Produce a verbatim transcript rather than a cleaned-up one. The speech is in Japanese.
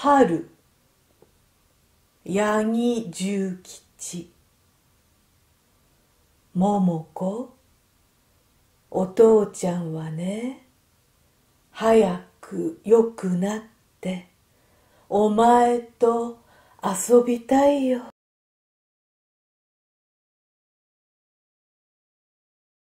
春、八木重吉。桃子、お父ちゃんはね、早く良くなってお前と遊びたいよ。